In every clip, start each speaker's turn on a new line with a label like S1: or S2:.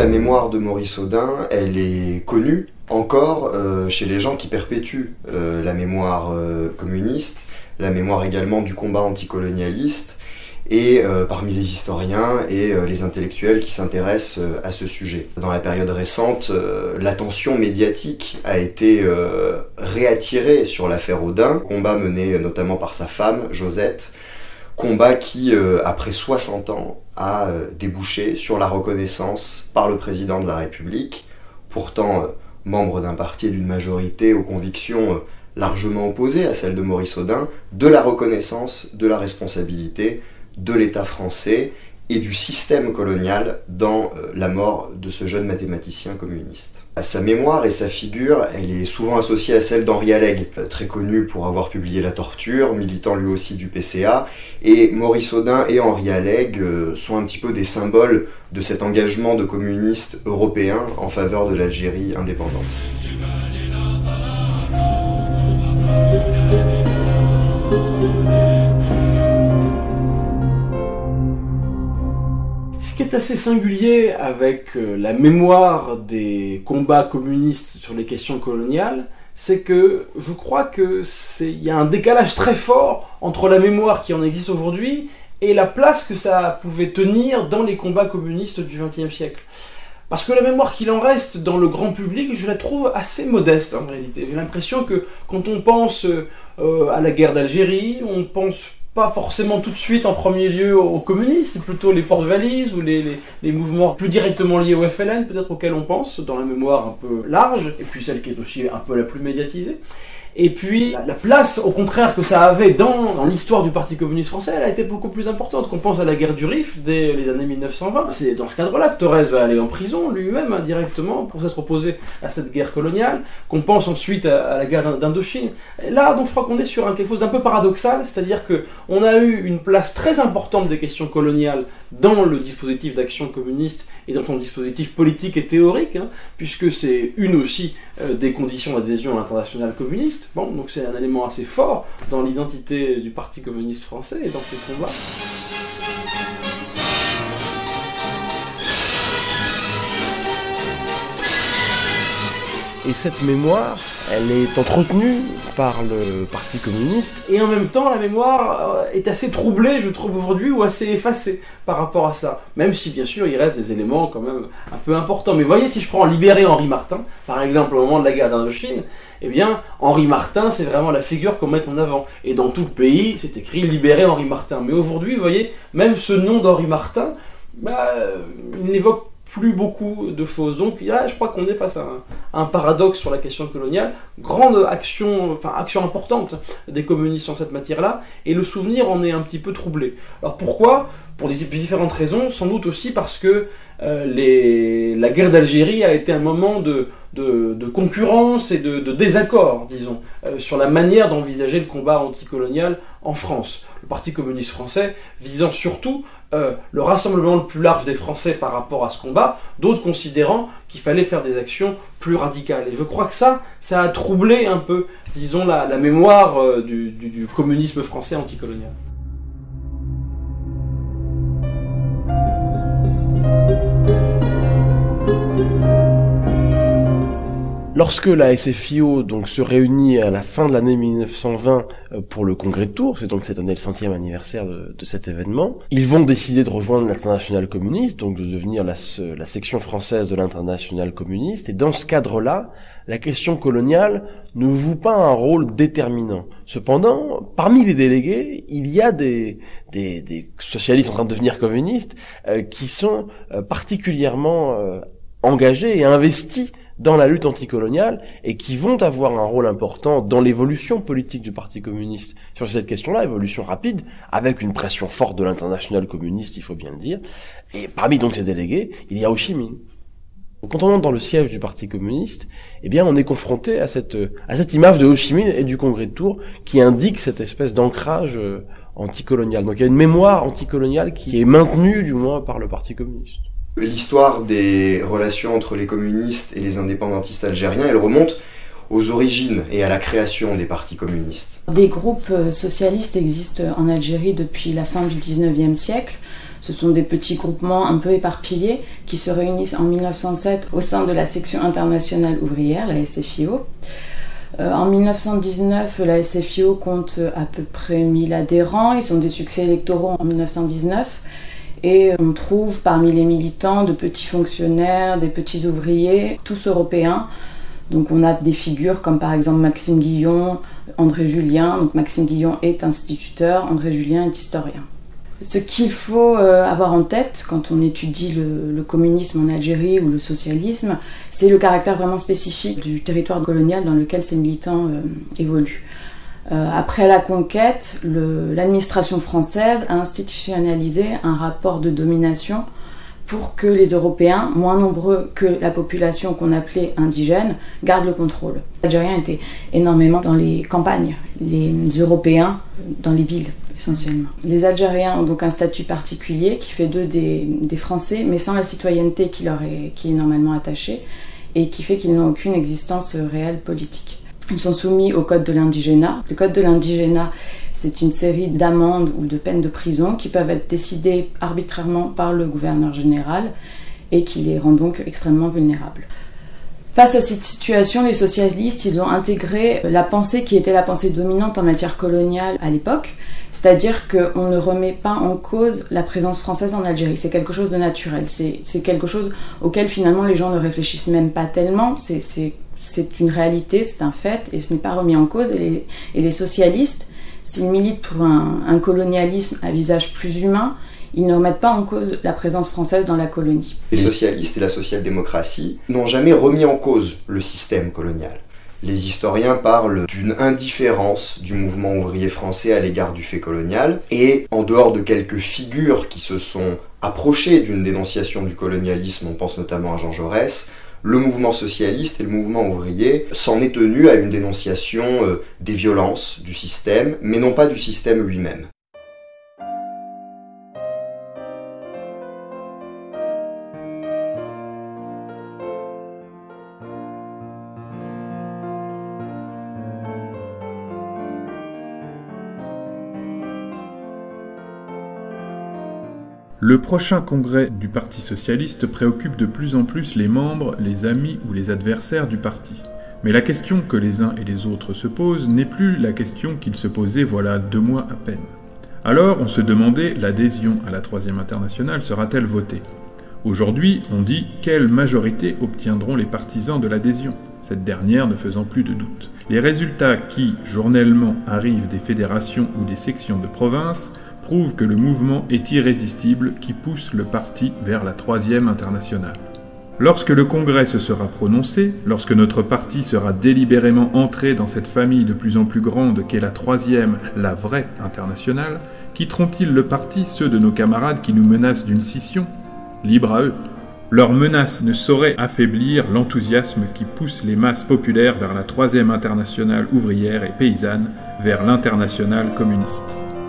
S1: la mémoire de Maurice Audin, elle est connue encore chez les gens qui perpétuent la mémoire communiste, la mémoire également du combat anticolonialiste, et parmi les historiens et les intellectuels qui s'intéressent à ce sujet. Dans la période récente, l'attention médiatique a été réattirée sur l'affaire Audin, combat mené notamment par sa femme, Josette, combat qui, après 60 ans, a débouché sur la reconnaissance par le président de la République, pourtant membre d'un parti et d'une majorité aux convictions largement opposées à celles de Maurice Audin, de la reconnaissance de la responsabilité de l'État français et du système colonial dans la mort de ce jeune mathématicien communiste. Sa mémoire et sa figure, elle est souvent associée à celle d'Henri Alleg, très connu pour avoir publié La Torture, militant lui aussi du PCA, et Maurice Audin et Henri Alleg sont un petit peu des symboles de cet engagement de communistes européens en faveur de l'Algérie indépendante.
S2: Ce qui est assez singulier avec la mémoire des combats communistes sur les questions coloniales, c'est que je crois qu'il y a un décalage très fort entre la mémoire qui en existe aujourd'hui et la place que ça pouvait tenir dans les combats communistes du XXe siècle. Parce que la mémoire qu'il en reste dans le grand public, je la trouve assez modeste en réalité. J'ai l'impression que quand on pense à la guerre d'Algérie, on pense pas forcément tout de suite en premier lieu aux communistes, c'est plutôt les porte-valises ou les mouvements plus directement liés au FLN, peut-être auxquels on pense, dans la mémoire un peu large, et puis celle qui est aussi un peu la plus médiatisée. Et puis, la place, au contraire, que ça avait dans l'histoire du Parti communiste français, elle a été beaucoup plus importante. Qu'on pense à la guerre du Rif, dès les années 1920. C'est dans ce cadre-là que Thorez va aller en prison, lui-même, directement, pour s'être opposé à cette guerre coloniale. Qu'on pense ensuite à la guerre d'Indochine. Et là, donc, je crois qu'on est sur quelque chose d'un peu paradoxal, c'est-à-dire qu'on a eu une place très importante des questions coloniales dans le dispositif d'action communiste et dans son dispositif politique et théorique, hein, puisque c'est une aussi des conditions d'adhésion à l'internationale communiste. Bon, donc c'est un élément assez fort dans l'identité du Parti communiste français et dans ses combats.
S3: Et cette mémoire, elle est entretenue par le Parti communiste.
S2: Et en même temps, la mémoire est assez troublée, je trouve, aujourd'hui, ou assez effacée par rapport à ça. Même si, bien sûr, il reste des éléments quand même un peu importants. Mais voyez, si je prends Libérer Henri Martin, par exemple, au moment de la guerre d'Indochine, eh bien, Henri Martin, c'est vraiment la figure qu'on met en avant. Et dans tout le pays, c'est écrit Libérer Henri Martin. Mais aujourd'hui, vous voyez, même ce nom d'Henri Martin, il n'évoque plus beaucoup de choses. Donc là, je crois qu'on est face à un paradoxe sur la question coloniale. Grande action, action importante des communistes sur cette matière-là, et le souvenir en est un petit peu troublé. Alors pourquoi ? Pour différentes raisons, sans doute aussi parce que la guerre d'Algérie a été un moment de concurrence et de désaccord, disons, sur la manière d'envisager le combat anticolonial en France. Le Parti communiste français visant surtout le rassemblement le plus large des Français par rapport à ce combat, d'autres considérant qu'il fallait faire des actions plus radicales. Et je crois que ça a troublé un peu, disons, la mémoire du communisme français anticolonial.
S3: Lorsque la SFIO donc se réunit à la fin de l'année 1920 pour le congrès de Tours, c'est donc cette année le 100e anniversaire de cet événement, ils vont décider de rejoindre l'Internationale communiste, donc de devenir la section française de l'Internationale communiste, et dans ce cadre-là, la question coloniale ne joue pas un rôle déterminant. Cependant, parmi les délégués, il y a des socialistes en train de devenir communistes qui sont particulièrement engagés et investis dans la lutte anticoloniale et qui vont avoir un rôle important dans l'évolution politique du Parti communiste sur cette question-là, évolution rapide, avec une pression forte de l'Internationale communiste, il faut bien le dire. Et parmi donc ces délégués, il y a Ho Chi Minh. Quand on entre dans le siège du Parti communiste, eh bien on est confronté à cette image de Ho Chi Minh et du Congrès de Tours qui indique cette espèce d'ancrage anticolonial. Donc il y a une mémoire anticoloniale qui est maintenue du moins par le Parti communiste.
S1: L'histoire des relations entre les communistes et les indépendantistes algériens, elle remonte aux origines et à la création des partis communistes.
S4: Des groupes socialistes existent en Algérie depuis la fin du 19e siècle. Ce sont des petits groupements un peu éparpillés qui se réunissent en 1907 au sein de la section internationale ouvrière, la SFIO. En 1919, la SFIO compte à peu près 1000 adhérents. Ils ont des succès électoraux en 1919. Et on trouve parmi les militants de petits fonctionnaires, des petits ouvriers, tous européens. Donc on a des figures comme par exemple Maxime Guillon, André Julien. Donc Maxime Guillon est instituteur, André Julien est historien. Ce qu'il faut avoir en tête quand on étudie le communisme en Algérie ou le socialisme, c'est le caractère vraiment spécifique du territoire colonial dans lequel ces militants évoluent. Après la conquête, l'administration française a institutionnalisé un rapport de domination pour que les Européens, moins nombreux que la population qu'on appelait indigène, gardent le contrôle. Les Algériens étaient énormément dans les campagnes, les Européens dans les villes essentiellement. Les Algériens ont donc un statut particulier qui fait d'eux des Français, mais sans la citoyenneté qui est normalement attachée et qui fait qu'ils n'ont aucune existence réelle politique. Ils sont soumis au code de l'indigénat. Le code de l'indigénat, c'est une série d'amendes ou de peines de prison qui peuvent être décidées arbitrairement par le gouverneur général et qui les rend donc extrêmement vulnérables. Face à cette situation, les socialistes, ils ont intégré la pensée qui était la pensée dominante en matière coloniale à l'époque, c'est-à-dire qu'on ne remet pas en cause la présence française en Algérie. C'est quelque chose de naturel, c'est quelque chose auquel finalement les gens ne réfléchissent même pas tellement, c'est une réalité, c'est un fait, et ce n'est pas remis en cause. Et les socialistes, s'ils militent pour un colonialisme à visage plus humain, ils ne remettent pas en cause la présence française dans la colonie.
S1: Les socialistes et la social-démocratie n'ont jamais remis en cause le système colonial. Les historiens parlent d'une indifférence du mouvement ouvrier français à l'égard du fait colonial, et en dehors de quelques figures qui se sont approchées d'une dénonciation du colonialisme, on pense notamment à Jean Jaurès, le mouvement socialiste et le mouvement ouvrier s'en est tenu à une dénonciation des violences du système, mais non pas du système lui-même.
S5: Le prochain congrès du Parti socialiste préoccupe de plus en plus les membres, les amis ou les adversaires du parti. Mais la question que les uns et les autres se posent n'est plus la question qu'ils se posaient voilà 2 mois à peine. Alors on se demandait, l'adhésion à la Troisième Internationale sera-t-elle votée ? Aujourd'hui, on dit quelle majorité obtiendront les partisans de l'adhésion, cette dernière ne faisant plus de doute. Les résultats qui, journellement, arrivent des fédérations ou des sections de province prouve que le mouvement est irrésistible qui pousse le parti vers la Troisième Internationale. Lorsque le Congrès se sera prononcé, lorsque notre parti sera délibérément entré dans cette famille de plus en plus grande qu'est la Troisième, la vraie Internationale, quitteront-ils le parti ceux de nos camarades qui nous menacent d'une scission ? Libre à eux. Leurs menaces ne sauraient affaiblir l'enthousiasme qui pousse les masses populaires vers la Troisième Internationale ouvrière et paysanne, vers l'Internationale communiste.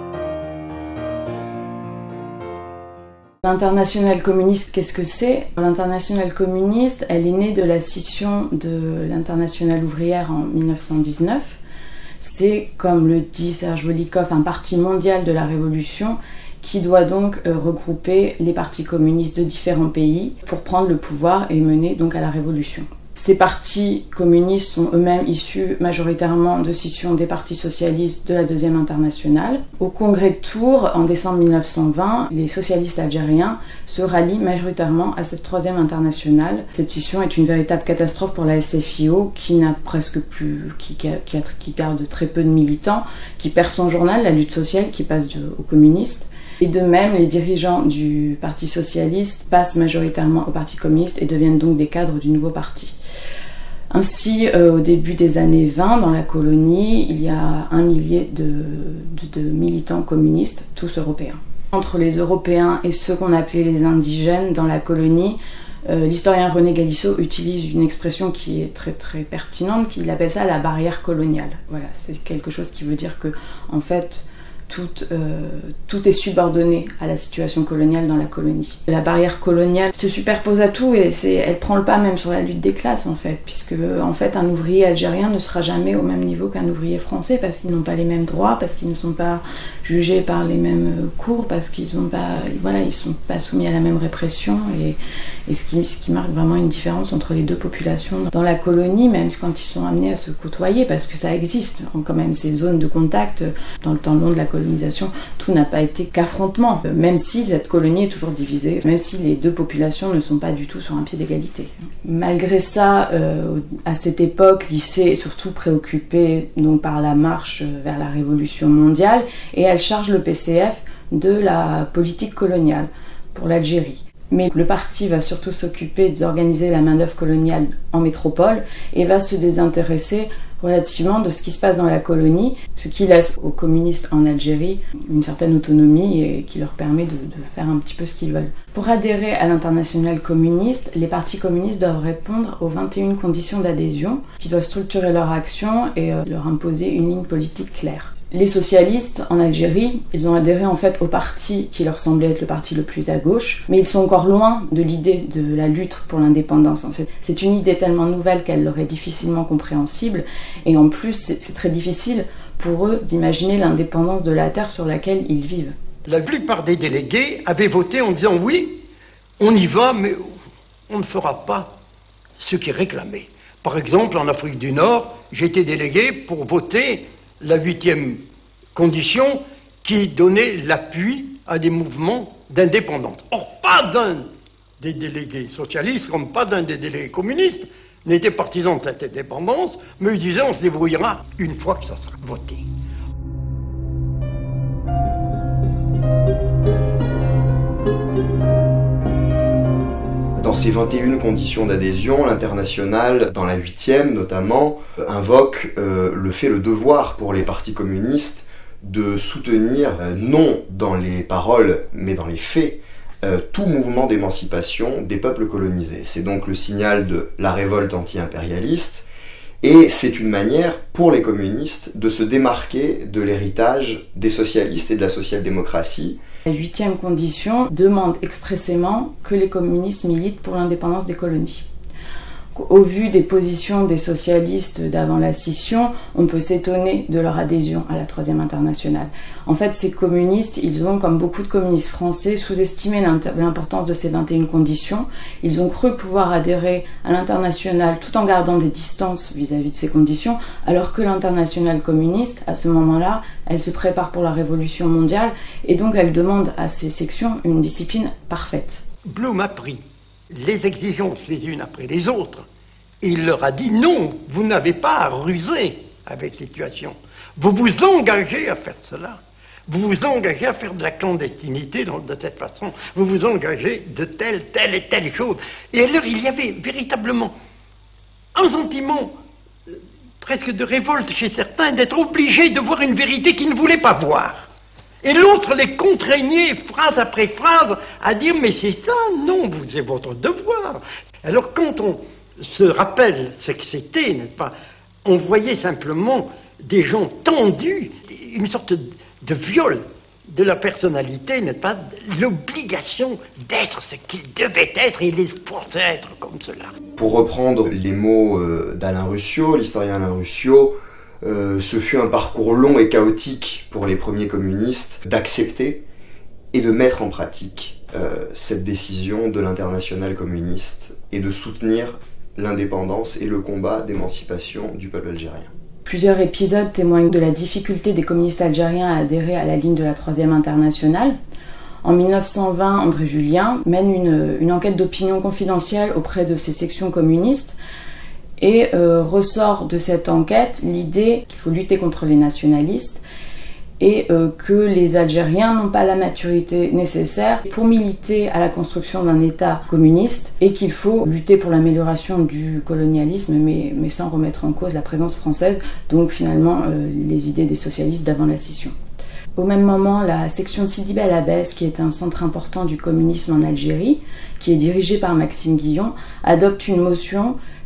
S4: L'internationale communiste, qu'est-ce que c'est ? L'internationale communiste, elle est née de la scission de l'internationale ouvrière en 1919. C'est, comme le dit Serge Volikov, un parti mondial de la révolution qui doit donc regrouper les partis communistes de différents pays pour prendre le pouvoir et mener donc à la révolution. Ces partis communistes sont eux-mêmes issus majoritairement de scissions des partis socialistes de la Deuxième Internationale. Au congrès de Tours, en décembre 1920, les socialistes algériens se rallient majoritairement à cette Troisième Internationale. Cette scission est une véritable catastrophe pour la SFIO qui n'a presque plus, qui garde très peu de militants, qui perd son journal, La Lutte sociale, qui passe aux communistes. Et de même, les dirigeants du Parti socialiste passent majoritairement au Parti communiste et deviennent donc des cadres du nouveau parti. Ainsi, au début des années 20, dans la colonie, il y a 1 millier de militants communistes, tous européens. Entre les Européens et ceux qu'on appelait les indigènes dans la colonie, l'historien René Galisso utilise une expression qui est très très pertinente, qu'il appelle ça la barrière coloniale. Voilà, c'est quelque chose qui veut dire que, en fait, tout est subordonné à la situation coloniale dans la colonie. La barrière coloniale se superpose à tout et elle prend le pas même sur la lutte des classes en fait, puisque en fait un ouvrier algérien ne sera jamais au même niveau qu'un ouvrier français parce qu'ils n'ont pas les mêmes droits, parce qu'ils ne sont pas jugés par les mêmes cours, parce qu'ils sont pas soumis à la même répression et ce qui marque vraiment une différence entre les deux populations dans la colonie, même quand ils sont amenés à se côtoyer, parce que ça existe quand même ces zones de contact dans le temps long de la colonisation. Tout n'a pas été qu'affrontement, même si cette colonie est toujours divisée, même si les deux populations ne sont pas du tout sur un pied d'égalité. Malgré ça, à cette époque, l'ICE est surtout préoccupée donc, par la marche vers la révolution mondiale et elle charge le PCF de la politique coloniale pour l'Algérie. Mais le parti va surtout s'occuper d'organiser la main-d'œuvre coloniale en métropole et va se désintéresser relativement de ce qui se passe dans la colonie, ce qui laisse aux communistes en Algérie une certaine autonomie et qui leur permet de faire un petit peu ce qu'ils veulent. Pour adhérer à l'internationale communiste, les partis communistes doivent répondre aux 21 conditions d'adhésion qui doivent structurer leur action et leur imposer une ligne politique claire. Les socialistes en Algérie, ils ont adhéré en fait au parti qui leur semblait être le parti le plus à gauche, mais ils sont encore loin de l'idée de la lutte pour l'indépendance en fait. C'est une idée tellement nouvelle qu'elle leur est difficilement compréhensible et en plus c'est très difficile pour eux d'imaginer l'indépendance de la terre sur laquelle ils vivent.
S6: La plupart des délégués avaient voté en disant oui, on y va, mais on ne fera pas ce qui est réclamé. Par exemple, en Afrique du Nord, j'ai été délégué pour voter la 8e condition qui donnait l'appui à des mouvements d'indépendance. Or, pas d'un des délégués socialistes, comme pas d'un des délégués communistes, n'était partisan de cette indépendance, mais il disait on se débrouillera une fois que ça sera voté.
S1: Dans ces 21 conditions d'adhésion, l'Internationale, dans la 8e notamment, invoque le devoir pour les partis communistes de soutenir, non dans les paroles, mais dans les faits, tout mouvement d'émancipation des peuples colonisés. C'est donc le signal de la révolte anti-impérialiste, et c'est une manière pour les communistes de se démarquer de l'héritage des socialistes et de la social-démocratie.
S4: La 8e condition demande expressément que les communistes militent pour l'indépendance des colonies. Au vu des positions des socialistes d'avant la scission, on peut s'étonner de leur adhésion à la 3e internationale. En fait, ces communistes, ils ont, comme beaucoup de communistes français, sous-estimé l'importance de ces 21 conditions. Ils ont cru pouvoir adhérer à l'internationale tout en gardant des distances vis-à-vis de ces conditions, alors que l'internationale communiste, à ce moment-là, elle se prépare pour la révolution mondiale et donc elle demande à ces sections une discipline parfaite.
S6: Blum a pris les exigences les unes après les autres, et il leur a dit non, vous n'avez pas à ruser avec la situation. Vous vous engagez à faire cela. Vous vous engagez à faire de la clandestinité de cette façon. Vous vous engagez de telle et telle chose. Et alors il y avait véritablement un sentiment presque de révolte chez certains d'être obligés de voir une vérité qu'ils ne voulaient pas voir. Et l'autre les contraignait, phrase après phrase, à dire « mais c'est ça, non, c'est votre devoir ». Alors quand on se rappelle ce que c'était, n'est-ce pas, on voyait simplement des gens tendus, une sorte de viol de la personnalité, n'est-ce pas, l'obligation d'être ce qu'ils devaient être et les forcer à être comme cela.
S1: Pour reprendre les mots d'Alain Ruscio, l'historien Alain Ruscio, ce fut un parcours long et chaotique pour les premiers communistes d'accepter et de mettre en pratique cette décision de l'internationale communiste et de soutenir l'indépendance et le combat d'émancipation du peuple algérien.
S4: Plusieurs épisodes témoignent de la difficulté des communistes algériens à adhérer à la ligne de la 3e internationale. En 1920, André Julien mène une enquête d'opinion confidentielle auprès de ces sections communistes et ressort de cette enquête l'idée qu'il faut lutter contre les nationalistes et que les Algériens n'ont pas la maturité nécessaire pour militer à la construction d'un État communiste et qu'il faut lutter pour l'amélioration du colonialisme mais sans remettre en cause la présence française, donc finalement les idées des socialistes d'avant la scission. Au même moment, la section de Sidi Bel Abbès, qui est un centre important du communisme en Algérie, qui est dirigée par Maxime Guillon, adopte une motion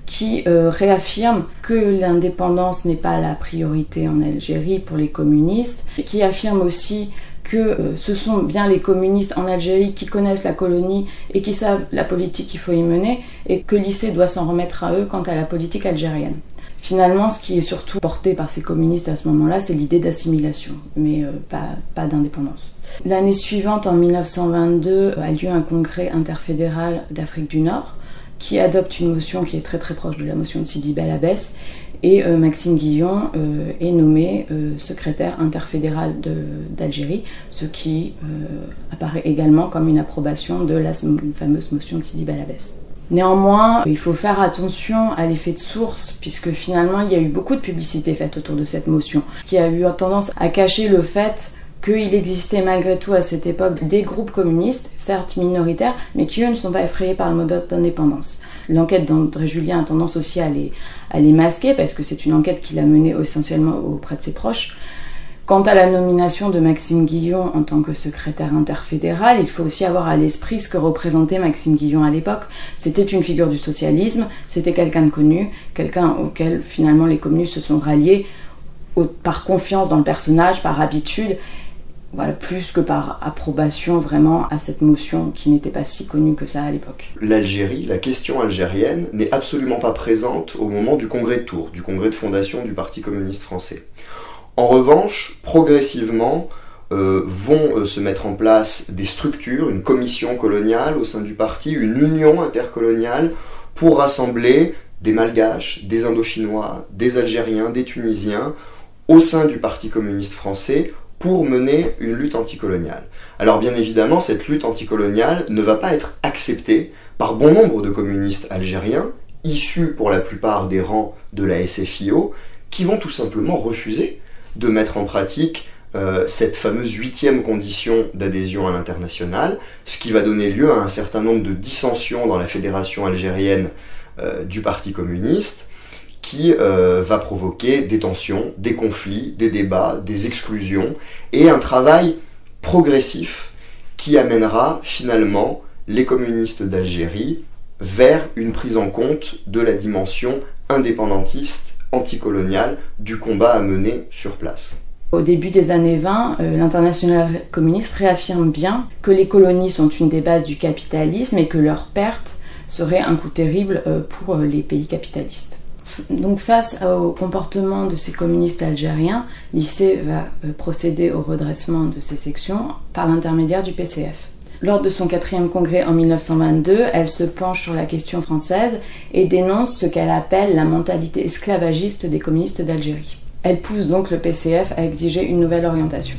S4: qui réaffirme que l'indépendance n'est pas la priorité en Algérie pour les communistes, qui affirme aussi que ce sont bien les communistes en Algérie qui connaissent la colonie et qui savent la politique qu'il faut y mener, et que l'IC doit s'en remettre à eux quant à la politique algérienne. Finalement, ce qui est surtout porté par ces communistes à ce moment-là, c'est l'idée d'assimilation, mais pas d'indépendance. L'année suivante, en 1922, a lieu un congrès interfédéral d'Afrique du Nord qui adopte une motion qui est très très proche de la motion de Sidi Bel Abbès, et Maxime Guillon est nommé secrétaire interfédéral d'Algérie, ce qui apparaît également comme une approbation de la fameuse motion de Sidi Bel Abbès. Néanmoins, il faut faire attention à l'effet de source, puisque finalement il y a eu beaucoup de publicité faite autour de cette motion, ce qui a eu tendance à cacher le fait qu'il existait malgré tout à cette époque des groupes communistes, certes minoritaires, mais qui eux ne sont pas effrayés par le modèle d'indépendance. L'enquête d'André Julien a tendance aussi à les masquer, parce que c'est une enquête qu'il a menée essentiellement auprès de ses proches. Quant à la nomination de Maxime Guillon en tant que secrétaire interfédéral, il faut aussi avoir à l'esprit ce que représentait Maxime Guillon à l'époque. C'était une figure du socialisme, c'était quelqu'un de connu, quelqu'un auquel finalement les communistes se sont ralliés par confiance dans le personnage, par habitude, voilà, plus que par approbation vraiment à cette motion qui n'était pas si connue que ça à l'époque.
S1: L'Algérie, la question algérienne, n'est absolument pas présente au moment du congrès de Tours, du congrès de fondation du Parti communiste français. En revanche, progressivement, vont se mettre en place des structures, une commission coloniale au sein du parti, une union intercoloniale pour rassembler des Malgaches, des Indochinois, des Algériens, des Tunisiens au sein du Parti communiste français pour mener une lutte anticoloniale. Alors bien évidemment, cette lutte anticoloniale ne va pas être acceptée par bon nombre de communistes algériens, issus pour la plupart des rangs de la SFIO, qui vont tout simplement refuser de mettre en pratique cette fameuse 8e condition d'adhésion à l'international, ce qui va donner lieu à un certain nombre de dissensions dans la fédération algérienne du Parti communiste, qui va provoquer des tensions, des conflits, des débats, des exclusions, et un travail progressif qui amènera finalement les communistes d'Algérie vers une prise en compte de la dimension indépendantiste, anticoloniale du combat à mener sur place.
S4: Au début des années 20, l'international communiste réaffirme bien que les colonies sont une des bases du capitalisme et que leur perte serait un coup terrible pour les pays capitalistes. Donc face au comportement de ces communistes algériens, l'IC va procéder au redressement de ces sections par l'intermédiaire du PCF. Lors de son 4e congrès en 1922, elle se penche sur la question française et dénonce ce qu'elle appelle la mentalité esclavagiste des communistes d'Algérie. Elle pousse donc le PCF à exiger une nouvelle orientation.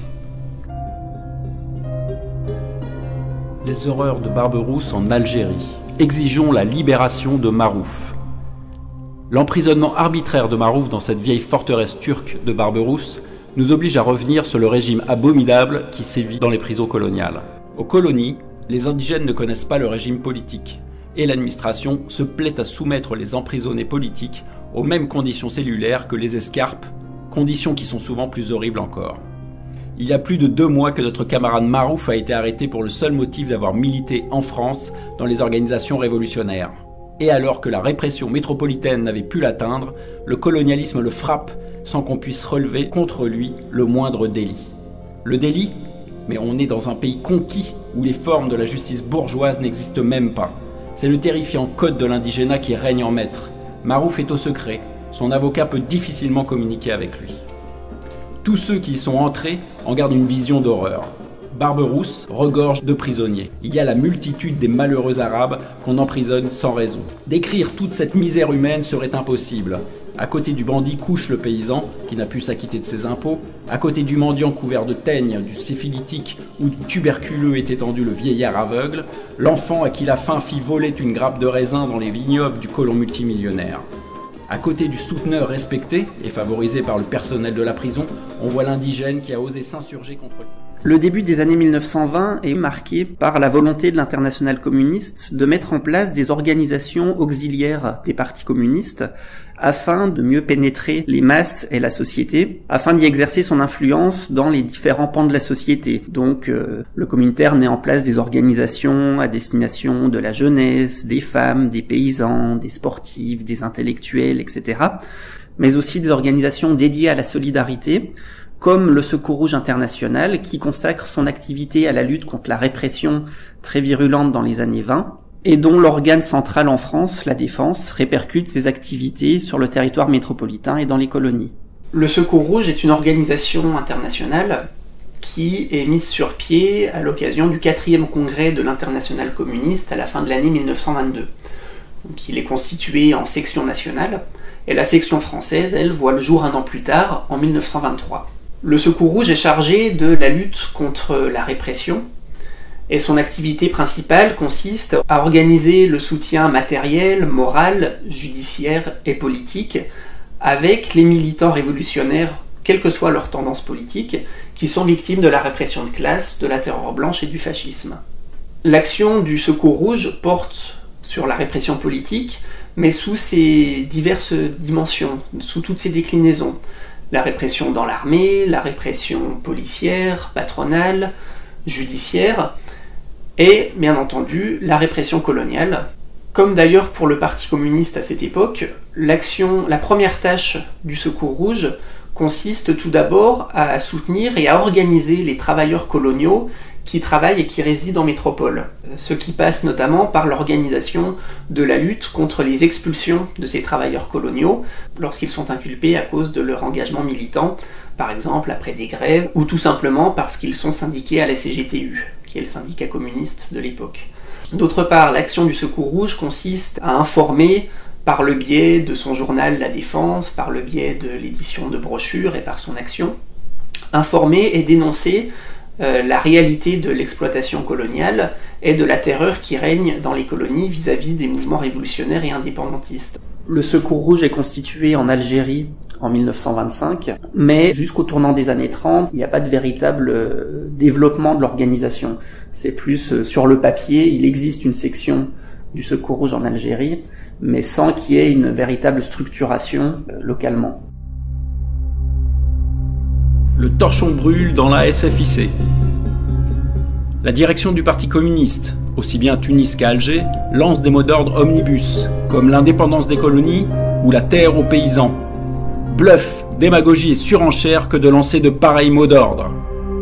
S7: Les horreurs de Barberousse en Algérie. Exigeons la libération de Marouf. L'emprisonnement arbitraire de Marouf dans cette vieille forteresse turque de Barberousse nous oblige à revenir sur le régime abominable qui sévit dans les prisons coloniales. Aux colonies, les indigènes ne connaissent pas le régime politique et l'administration se plaît à soumettre les emprisonnés politiques aux mêmes conditions cellulaires que les escarpes, conditions qui sont souvent plus horribles encore. Il y a plus de 2 mois que notre camarade Marouf a été arrêté pour le seul motif d'avoir milité en France dans les organisations révolutionnaires. Et alors que la répression métropolitaine n'avait pu l'atteindre, le colonialisme le frappe sans qu'on puisse relever contre lui le moindre délit. Le délit ? Mais on est dans un pays conquis où les formes de la justice bourgeoise n'existent même pas. C'est le terrifiant code de l'indigénat qui règne en maître. Marouf est au secret, son avocat peut difficilement communiquer avec lui. Tous ceux qui y sont entrés en gardent une vision d'horreur. Barberousse regorge de prisonniers. Il y a la multitude des malheureux arabes qu'on emprisonne sans raison. Décrire toute cette misère humaine serait impossible. À côté du bandit couche le paysan, qui n'a pu s'acquitter de ses impôts. À côté du mendiant couvert de teigne, du syphilitique ou du tuberculeux est étendu le vieillard aveugle. L'enfant à qui la faim fit voler une grappe de raisin dans les vignobles du colon multimillionnaire. À côté du souteneur respecté et favorisé par le personnel de la prison, on voit l'indigène qui a osé s'insurger contre lui.
S8: Le début des années 1920 est marqué par la volonté de l'internationale communiste de mettre en place des organisations auxiliaires des partis communistes afin de mieux pénétrer les masses et la société, afin d'y exercer son influence dans les différents pans de la société. Donc le Comintern met en place des organisations à destination de la jeunesse, des femmes, des paysans, des sportifs, des intellectuels, etc. Mais aussi des organisations dédiées à la solidarité, comme le Secours Rouge International, qui consacre son activité à la lutte contre la répression très virulente dans les années 20, et dont l'organe central en France, la Défense, répercute ses activités sur le territoire métropolitain et dans les colonies.
S9: Le Secours Rouge est une organisation internationale qui est mise sur pied à l'occasion du 4e congrès de l'Internationale communiste à la fin de l'année 1922. Donc, il est constitué en section nationale, et la section française, elle, voit le jour un an plus tard, en 1923. Le Secours Rouge est chargé de la lutte contre la répression, et son activité principale consiste à organiser le soutien matériel, moral, judiciaire et politique avec les militants révolutionnaires, quelle que soit leur tendance politique, qui sont victimes de la répression de classe, de la terreur blanche et du fascisme. L'action du Secours Rouge porte sur la répression politique, mais sous ses diverses dimensions, sous toutes ses déclinaisons. La répression dans l'armée, la répression policière, patronale, judiciaire, et bien entendu la répression coloniale. Comme d'ailleurs pour le Parti communiste à cette époque, la première tâche du Secours Rouge consiste tout d'abord à soutenir et à organiser les travailleurs coloniaux qui travaillent et qui résident en métropole, ce qui passe notamment par l'organisation de la lutte contre les expulsions de ces travailleurs coloniaux lorsqu'ils sont inculpés à cause de leur engagement militant, par exemple après des grèves, ou tout simplement parce qu'ils sont syndiqués à la CGTU, qui est le syndicat communiste de l'époque. D'autre part, l'action du Secours Rouge consiste à informer par le biais de son journal La Défense, par le biais de l'édition de brochures et par son action, informer et dénoncer la réalité de l'exploitation coloniale et de la terreur qui règne dans les colonies vis-à-vis des mouvements révolutionnaires et indépendantistes.
S8: Le Secours Rouge est constitué en Algérie en 1925, mais jusqu'au tournant des années 30, il n'y a pas de véritable développement de l'organisation. C'est plus sur le papier, il existe une section du Secours Rouge en Algérie, mais sans qu'il y ait une véritable structuration localement.
S7: Le torchon brûle dans la SFIC. La direction du Parti communiste, aussi bien à Tunis qu'à Alger, lance des mots d'ordre omnibus, comme l'indépendance des colonies ou la terre aux paysans. Bluff, démagogie et surenchère que de lancer de pareils mots d'ordre.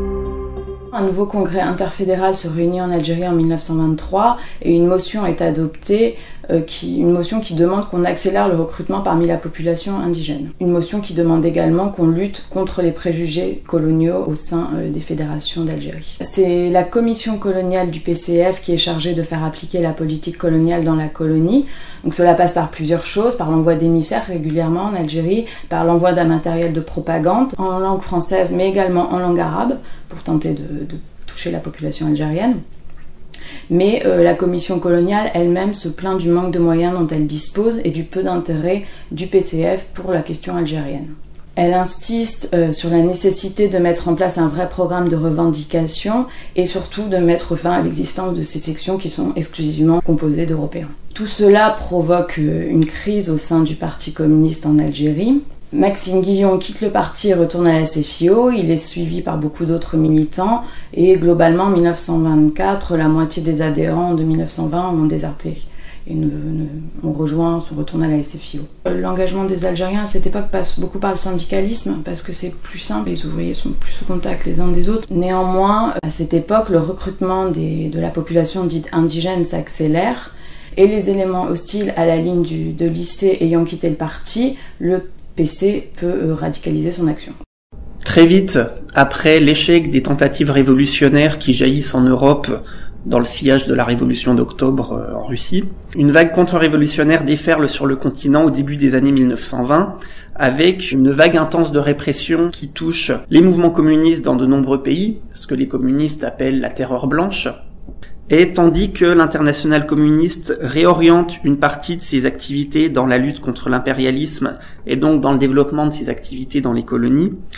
S4: Un nouveau congrès interfédéral se réunit en Algérie en 1923 et une motion est adoptée, une motion qui demande qu'on accélère le recrutement parmi la population indigène. Une motion qui demande également qu'on lutte contre les préjugés coloniaux au sein des fédérations d'Algérie. C'est la commission coloniale du PCF qui est chargée de faire appliquer la politique coloniale dans la colonie. Donc cela passe par plusieurs choses, par l'envoi d'émissaires régulièrement en Algérie, par l'envoi d'un matériel de propagande en langue française mais également en langue arabe pour tenter de toucher la population algérienne. Mais la commission coloniale elle-même se plaint du manque de moyens dont elle dispose et du peu d'intérêt du PCF pour la question algérienne. Elle insiste sur la nécessité de mettre en place un vrai programme de revendication et surtout de mettre fin à l'existence de ces sections qui sont exclusivement composées d'Européens. Tout cela provoque une crise au sein du Parti communiste en Algérie. Maxime Guillon quitte le parti et retourne à la SFIO, il est suivi par beaucoup d'autres militants et globalement en 1924, la moitié des adhérents de 1920 ont déserté et on retourne à la SFIO. L'engagement des Algériens à cette époque passe beaucoup par le syndicalisme parce que c'est plus simple, les ouvriers sont plus au contact les uns des autres. Néanmoins, à cette époque, le recrutement de la population dite indigène s'accélère et les éléments hostiles à la ligne de lycée ayant quitté le parti, le PC peut radicaliser son action.
S8: Très vite, après l'échec des tentatives révolutionnaires qui jaillissent en Europe dans le sillage de la révolution d'octobre en Russie, une vague contre-révolutionnaire déferle sur le continent au début des années 1920, avec une vague intense de répression qui touche les mouvements communistes dans de nombreux pays, ce que les communistes appellent la terreur blanche, et tandis que l'internationale communiste réoriente une partie de ses activités dans la lutte contre l'impérialisme et donc dans le développement de ses activités dans les colonies,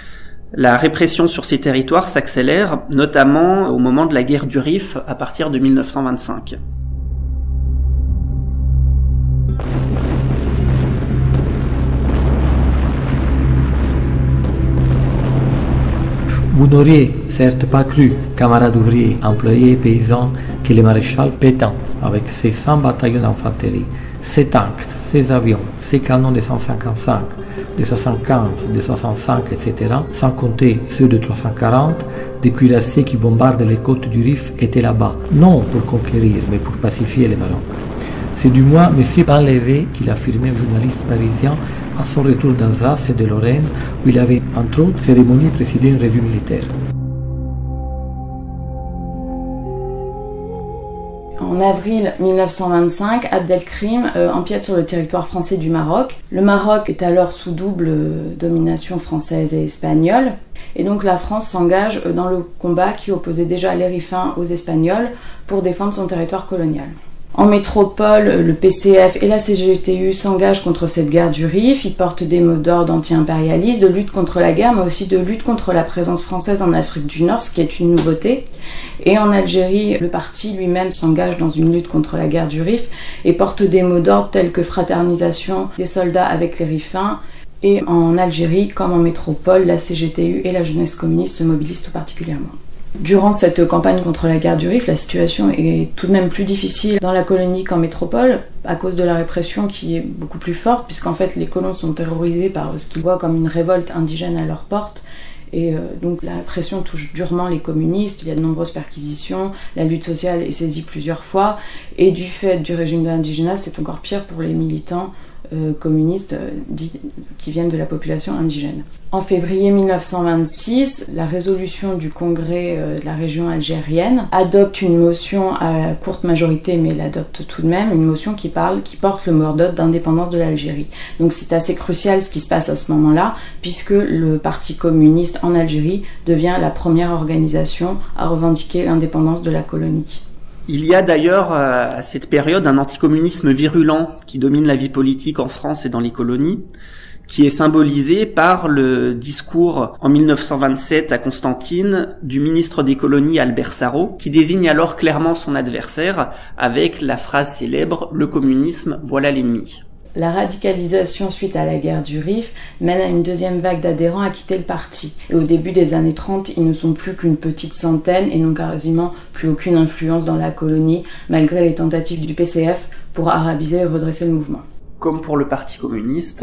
S8: La répression sur ces territoires s'accélère, notamment au moment de la guerre du Rif à partir de 1925.
S10: Vous n'auriez certes pas cru, camarades ouvriers, employés, paysans, que le maréchal Pétain, avec ses 100 bataillons d'infanterie, ses tanks, ses avions, ses canons de 155, de 75, de 65, etc., sans compter ceux de 340, des cuirassiers qui bombardent les côtes du Rif étaient là-bas, non pour conquérir, mais pour pacifier le Maroc. C'est du moins M. Painlevé qui l'affirmait aux journalistes parisiens à son retour d'Alsace et de Lorraine, où il avait, entre autres cérémonies, présidé une revue militaire.
S4: En avril 1925, Abdelkrim empiète sur le territoire français du Maroc. Le Maroc est alors sous double domination française et espagnole. Et donc la France s'engage dans le combat qui opposait déjà les Rifins aux Espagnols pour défendre son territoire colonial. En métropole, le PCF et la CGTU s'engagent contre cette guerre du Rif. Ils portent des mots d'ordre anti-impérialistes, de lutte contre la guerre, mais aussi de lutte contre la présence française en Afrique du Nord, ce qui est une nouveauté. Et en Algérie, le parti lui-même s'engage dans une lutte contre la guerre du Rif et porte des mots d'ordre tels que fraternisation des soldats avec les Rifins. Et en Algérie, comme en métropole, la CGTU et la jeunesse communiste se mobilisent tout particulièrement. Durant cette campagne contre la guerre du Rif, la situation est tout de même plus difficile dans la colonie qu'en métropole, à cause de la répression qui est beaucoup plus forte, puisqu'en fait les colons sont terrorisés par ce qu'ils voient comme une révolte indigène à leur porte. Et donc la répression touche durement les communistes, il y a de nombreuses perquisitions, la lutte sociale est saisie plusieurs fois, et du fait du régime de l'indigénat, c'est encore pire pour les militants communistes qui viennent de la population indigène. En février 1926, la résolution du congrès de la région algérienne adopte une motion à courte majorité, mais l'adopte tout de même, une motion qui porte le mot d'ordre d'indépendance de l'Algérie. Donc c'est assez crucial ce qui se passe à ce moment-là, puisque le Parti communiste en Algérie devient la première organisation à revendiquer l'indépendance de la colonie.
S8: Il y a d'ailleurs à cette période un anticommunisme virulent qui domine la vie politique en France et dans les colonies, qui est symbolisé par le discours en 1927 à Constantine du ministre des colonies Albert Sarraut, qui désigne alors clairement son adversaire avec la phrase célèbre « Le communisme, voilà l'ennemi ».
S4: La radicalisation suite à la guerre du Rif mène à une deuxième vague d'adhérents à quitter le parti. Et au début des années 30, ils ne sont plus qu'une petite centaine et n'ont quasiment plus aucune influence dans la colonie, malgré les tentatives du PCF pour arabiser et redresser le mouvement.
S8: Comme pour le Parti communiste,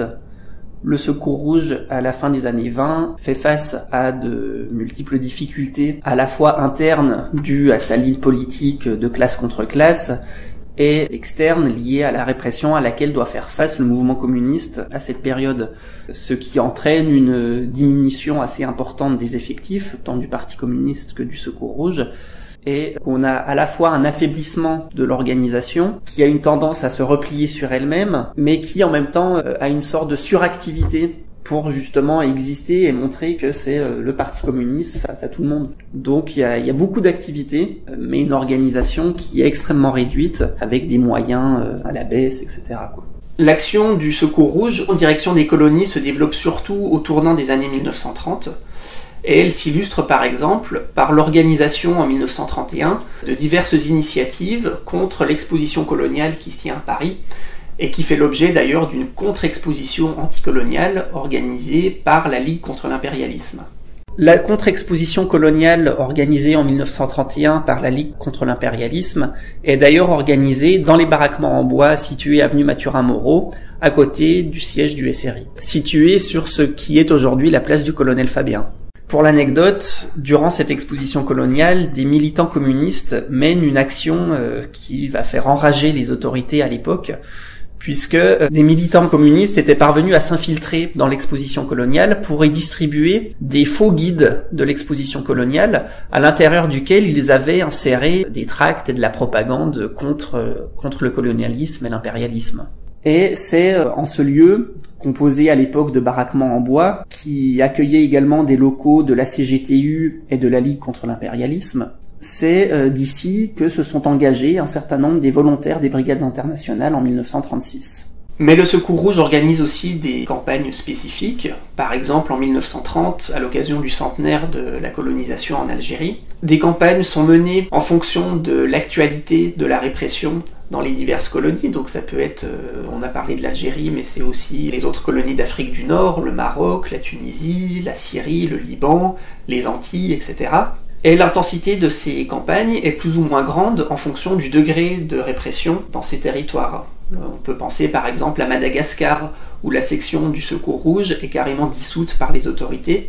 S8: le Secours Rouge, à la fin des années 20, fait face à de multiples difficultés, à la fois internes dues à sa ligne politique de classe contre classe, et externe liée à la répression à laquelle doit faire face le mouvement communiste à cette période, ce qui entraîne une diminution assez importante des effectifs, tant du Parti communiste que du Secours Rouge, et on a à la fois un affaiblissement de l'organisation qui a une tendance à se replier sur elle-même, mais qui en même temps a une sorte de suractivité pour justement exister et montrer que c'est le Parti communiste face à tout le monde. Donc il y a beaucoup d'activités, mais une organisation qui est extrêmement réduite, avec des moyens à la baisse, etc.
S9: L'action du Secours Rouge en direction des colonies se développe surtout au tournant des années 1930, et elle s'illustre par exemple par l'organisation en 1931 de diverses initiatives contre l'exposition coloniale qui se tient à Paris, et qui fait l'objet d'ailleurs d'une contre-exposition anticoloniale organisée par la Ligue contre l'impérialisme.
S8: La contre-exposition coloniale organisée en 1931 par la Ligue contre l'impérialisme est d'ailleurs organisée dans les baraquements en bois situés avenue Mathurin-Moreau, à côté du siège du SRI, situé sur ce qui est aujourd'hui la place du Colonel Fabien. Pour l'anecdote, durant cette exposition coloniale, des militants communistes mènent une action qui va faire enrager les autorités à l'époque, puisque des militants communistes étaient parvenus à s'infiltrer dans l'exposition coloniale pour y distribuer des faux guides de l'exposition coloniale, à l'intérieur duquel ils avaient inséré des tracts et de la propagande contre le colonialisme et l'impérialisme. Et c'est en ce lieu, composé à l'époque de baraquements en bois, qui accueillait également des locaux de la CGTU et de la Ligue contre l'impérialisme, c'est d'ici que se sont engagés un certain nombre des volontaires des brigades internationales en 1936.
S9: Mais le Secours Rouge organise aussi des campagnes spécifiques, par exemple en 1930, à l'occasion du centenaire de la colonisation en Algérie. Des campagnes sont menées en fonction de l'actualité de la répression dans les diverses colonies, donc ça peut être, on a parlé de l'Algérie, mais c'est aussi les autres colonies d'Afrique du Nord, le Maroc, la Tunisie, la Syrie, le Liban, les Antilles, etc. Et l'intensité de ces campagnes est plus ou moins grande en fonction du degré de répression dans ces territoires. On peut penser par exemple à Madagascar, où la section du Secours Rouge est carrément dissoute par les autorités,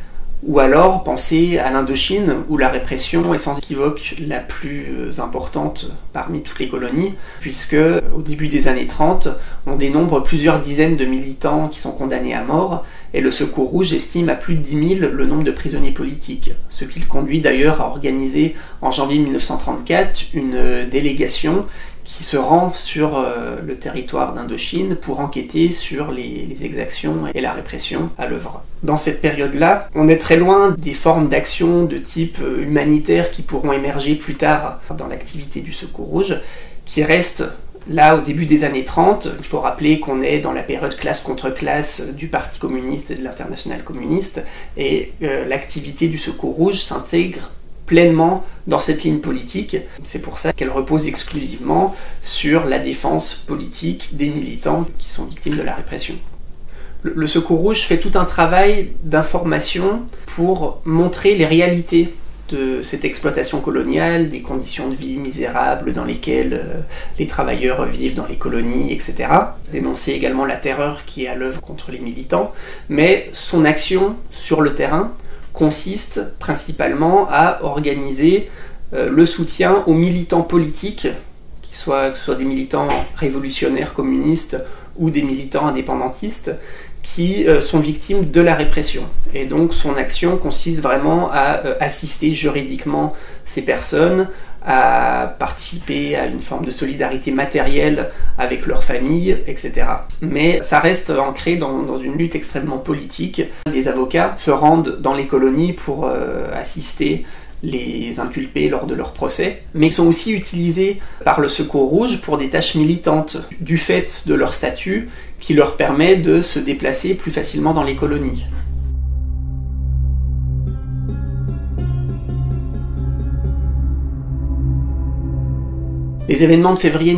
S9: ou alors penser à l'Indochine, où la répression est sans équivoque la plus importante parmi toutes les colonies, puisque au début des années 30, on dénombre plusieurs dizaines de militants qui sont condamnés à mort, et le Secours Rouge estime à plus de 10 000 le nombre de prisonniers politiques, ce qui le conduit d'ailleurs à organiser en janvier 1934 une délégation qui se rend sur le territoire d'Indochine pour enquêter sur les exactions et la répression à l'œuvre. Dans cette période-là, on est très loin des formes d'action de type humanitaire qui pourront émerger plus tard dans l'activité du Secours Rouge, qui reste là au début des années 30. Il faut rappeler qu'on est dans la période classe contre classe du Parti communiste et de l'Internationale communiste, et l'activité du Secours Rouge s'intègre pleinement dans cette ligne politique. C'est pour ça qu'elle repose exclusivement sur la défense politique des militants qui sont victimes de la répression. Le Secours Rouge fait tout un travail d'information pour montrer les réalités de cette exploitation coloniale, des conditions de vie misérables dans lesquelles les travailleurs vivent dans les colonies, etc. Dénoncer également la terreur qui est à l'œuvre contre les militants, mais son action sur le terrain consiste principalement à organiser le soutien aux militants politiques, que ce soit des militants révolutionnaires communistes ou des militants indépendantistes, qui sont victimes de la répression. Et donc son action consiste vraiment à assister juridiquement ces personnes, à participer à une forme de solidarité matérielle avec leurs familles, etc. Mais ça reste ancré dans une lutte extrêmement politique. Les avocats se rendent dans les colonies pour assister les inculpés lors de leur procès, mais ils sont aussi utilisés par le Secours Rouge pour des tâches militantes, du fait de leur statut qui leur permet de se déplacer plus facilement dans les colonies. Les événements de février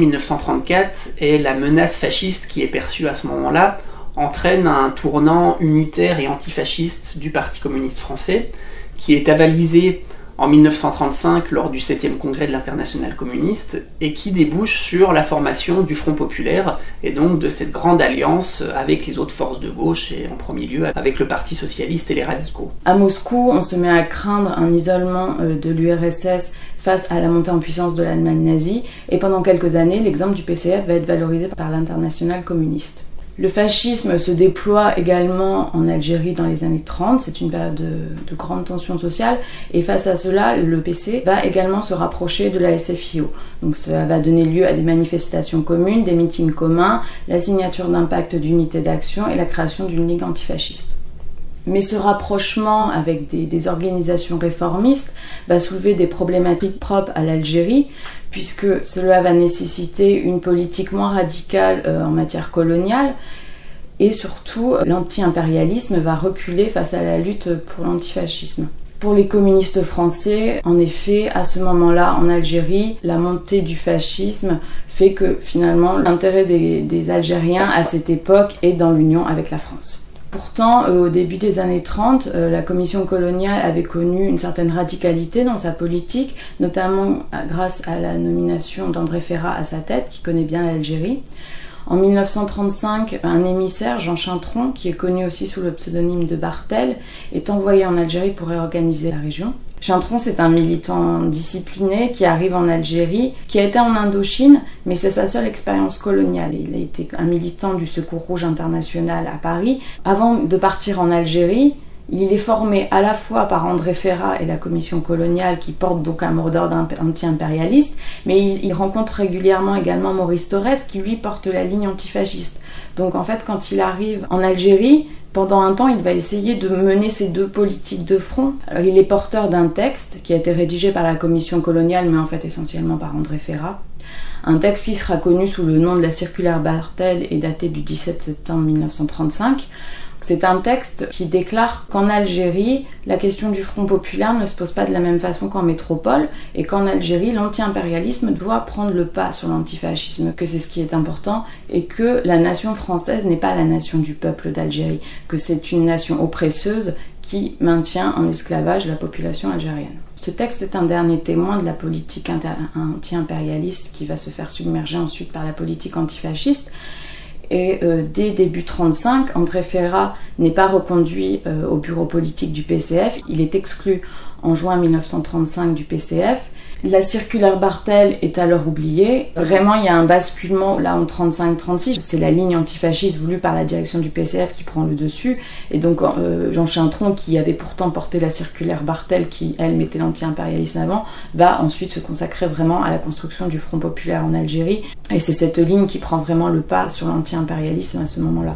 S9: 1934 et la menace fasciste qui est perçue à ce moment-là entraînent un tournant unitaire et antifasciste du Parti communiste français, qui est avalisé en 1935 lors du 7e congrès de l'Internationale communiste et qui débouche sur la formation du Front populaire et donc de cette grande alliance avec les autres forces de gauche et en premier lieu avec le Parti socialiste et les radicaux.
S4: À Moscou, on se met à craindre un isolement de l'URSS face à la montée en puissance de l'Allemagne nazie, et pendant quelques années, l'exemple du PCF va être valorisé par l'Internationale communiste. Le fascisme se déploie également en Algérie dans les années 30, c'est une période de grande tension sociale, et face à cela, le PC va également se rapprocher de la SFIO. Donc ça va donner lieu à des manifestations communes, des meetings communs, la signature d'un pacte d'unité d'action et la création d'une ligue antifasciste. Mais ce rapprochement avec des organisations réformistes va soulever des problématiques propres à l'Algérie, puisque cela va nécessiter une politique moins radicale en matière coloniale, et surtout l'anti-impérialisme va reculer face à la lutte pour l'antifascisme. Pour les communistes français, en effet, à ce moment-là, en Algérie, la montée du fascisme fait que finalement l'intérêt des Algériens à cette époque est dans l'union avec la France. Pourtant, au début des années 30, la commission coloniale avait connu une certaine radicalité dans sa politique, notamment grâce à la nomination d'André Ferrat à sa tête, qui connaît bien l'Algérie. En 1935, un émissaire, Jean Chintron, qui est connu aussi sous le pseudonyme de Barthel, est envoyé en Algérie pour réorganiser la région. Chintron, c'est un militant discipliné qui arrive en Algérie, qui a été en Indochine, mais c'est sa seule expérience coloniale. Il a été un militant du Secours Rouge international à Paris. Avant de partir en Algérie, il est formé à la fois par André Ferrat et la commission coloniale qui porte donc un mot d'ordre anti-impérialiste, mais il rencontre régulièrement également Maurice Thorez qui lui porte la ligne antifasciste. Donc en fait, quand il arrive en Algérie, pendant un temps, il va essayer de mener ces deux politiques de front. Alors, il est porteur d'un texte qui a été rédigé par la commission coloniale, mais en fait essentiellement par André Ferrat, Un texte qui sera connu sous le nom de la circulaire Bartel et daté du 17 septembre 1935. C'est un texte qui déclare qu'en Algérie, la question du Front populaire ne se pose pas de la même façon qu'en métropole et qu'en Algérie, l'anti-impérialisme doit prendre le pas sur l'antifascisme, que c'est ce qui est important et que la nation française n'est pas la nation du peuple d'Algérie, que c'est une nation oppresseuse qui maintient en esclavage la population algérienne. Ce texte est un dernier témoin de la politique anti-impérialiste qui va se faire submerger ensuite par la politique antifasciste. Et dès début 1935, André Ferrat n'est pas reconduit au bureau politique du PCF, il est exclu en juin 1935 du PCF. La circulaire Bartel est alors oubliée. Vraiment, il y a un basculement là en 35-36. C'est la ligne antifasciste voulue par la direction du PCF qui prend le dessus. Et donc Jean Chintron, qui avait pourtant porté la circulaire Bartel, qui elle mettait l'anti-impérialisme avant, va ensuite se consacrer vraiment à la construction du Front populaire en Algérie. Et c'est cette ligne qui prend vraiment le pas sur l'anti-impérialisme à ce moment-là.